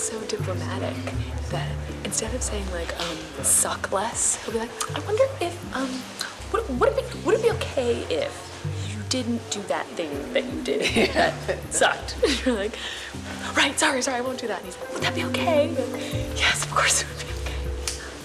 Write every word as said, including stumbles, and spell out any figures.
so diplomatic that instead of saying like, um, suck less, he'll be like, I wonder if, um, would, would, it be, would it be okay if you didn't do that thing that you did that sucked? You're like, right, sorry, sorry, I won't do that. And he's like, would that be okay? Like, yes, of course it would be